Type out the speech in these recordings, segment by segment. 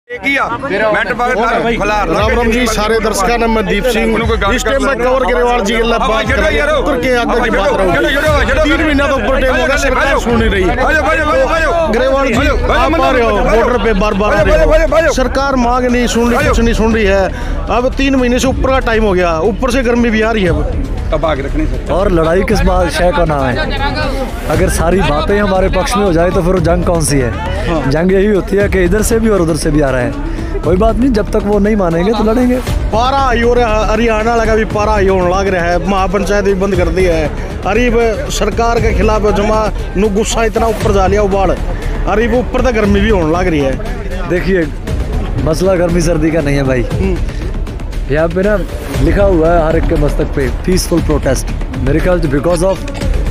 राम राम जी सारे दर्शकों ने मैं दीप सिंह इस टाइम में कवर ग्रेवाल जी के बात कर के आगे की बात रहूंगी। 3 महीना तो ऊपर टाइम होगा, सरकार सुन नहीं रही। ग्रेवाल जी आप आ रहे हो बॉर्डर पे बार बार आ रहे हो, सरकार मांग नहीं सुन रही, कुछ नहीं सुन रही है। अब 3 महीने से ऊपर का टाइम हो गया, ऊपर से गर्मी भी आ रही है अब आगे रखनी है। और लड़ाई किस बादशाह का नाम है? अगर सारी बातें हमारे पक्ष में हो जाए तो फिर जंग कौन सी है? जंग यही होती है कि इधर से भी और उधर से भी आ रहा है। कोई बात नहीं, जब तक वो नहीं मानेंगे तो लड़ेंगे। पारा आई हो रहा है, हरियाणा लगा भी पारा आई होने लग रहा है, महापंचायत भी बंद कर दी है। अरे सरकार के खिलाफ जमा नु गुस्सा इतना ऊपर जा लिया उबाल, अरे वो ऊपर तक गर्मी भी होने लग रही है। देखिए मसला गर्मी सर्दी का नहीं है भाई, यहाँ पे ना लिखा हुआ है हर एक के मस्तक पे पीसफुल प्रोटेस्ट। मेरे ख्याल से बिकॉज ऑफ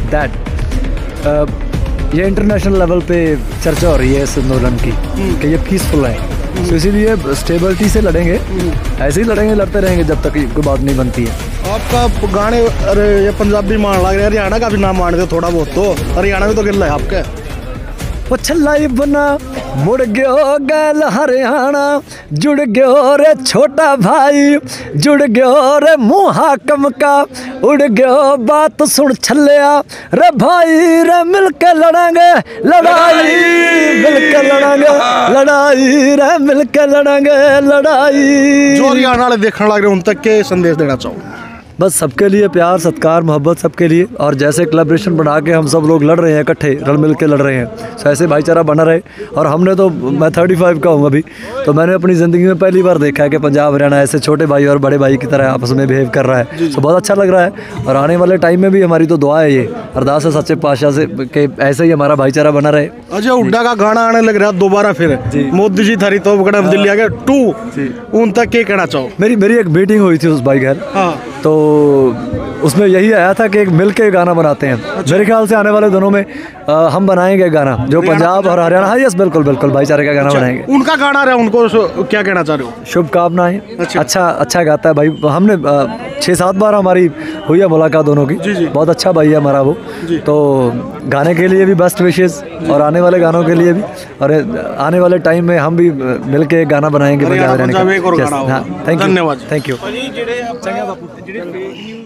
दैट ये इंटरनेशनल लेवल पे चर्चा हो रही है इस आंदोलन की कि ये पीसफुल है, तो इसीलिए स्टेबिलिटी से लड़ेंगे, ऐसे ही लड़ेंगे, लड़ते रहेंगे जब तक कोई बात नहीं बनती है। आपका गाने अरे ये पंजाबी मान लग रहे हैं, हरियाणा का भी नाम मान दो थोड़ा बहुत, तो हरियाणा में तो गिल्ला है आपका। वो छल्लाई बना मुड़ गयो गैल हरियाणा, जुड़ गयो रे छोटा भाई, जुड़ गयो रे मुँह हाकम का, उड़ गयो बात सुन छल्लिया रे भाई रे मिलके लड़ेंगे लड़ाई, मिलके लड़ेंगे लड़ाई रे मिलके लड़ेंगे लड़ाई। जो हरियाणा वाले देखने लग रहे हैं उन तक के संदेश देना चाहूँ? बस सबके लिए प्यार सत्कार मोहब्बत सबके लिए, और जैसे कोलैबोरेशन बना के हम सब लोग लड़ रहे हैं, इकट्ठे रल मिल के लड़ रहे हैं, तो ऐसे भाईचारा बना रहे। और हमने तो मैं 35 का हूँ अभी, तो मैंने अपनी ज़िंदगी में पहली बार देखा है कि पंजाब हरियाणा ऐसे छोटे भाई और बड़े भाई की तरह आपस में बिहेव कर रहा है, तो बहुत अच्छा लग रहा है। और आने वाले टाइम में भी हमारी तो दुआ है, ये अरदास है सच्चे पातशाह से कि ऐसे ही हमारा भाईचारा बना रहे। अजय हुड्डा का गाना आने लग रहा है दोबारा फिर, मोदी जी थारी तो दिल्ली आ गया 2, उन तक क्या कहना चाहो? मेरी एक मीटिंग हुई थी उस भाई घर, तो उसमें यही आया था कि एक मिल के गाना बनाते हैं। मेरे ख्याल से आने वाले दिनों में हम बनाएंगे गाना जो पंजाब और हरियाणा, हाँ यस बिल्कुल बिल्कुल भाईचारे का गाना बनाएंगे। उनका गाना रहा, उनको क्या कहना चाह रहे हो? शुभकामनाएं। अच्छा गाता है भाई, हमने 6-7 बार हमारी हुई है मुलाकात दोनों की, बहुत अच्छा भाई है हमारा वो, तो गाने के लिए भी बेस्ट विशेष और आने वाले गानों के लिए भी, और आने वाले टाइम में हम भी मिल के गाना बनाएंगे पंजाब हरियाणा का। धन्यवाद, थैंक यू।